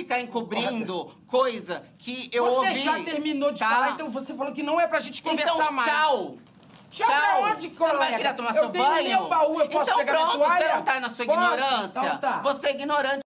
ficar encobrindo coisa que eu ouvi. Você já terminou de falar, então você falou que não é pra gente conversar então, mais. Tchau! Tchau pra onde, Você colega? não vai querer tomar seu banho? Eu tenho meu baú, eu posso então, pegar minha pronto, toalha? você não tá na sua Posso? ignorância? Então tá. Você é ignorante.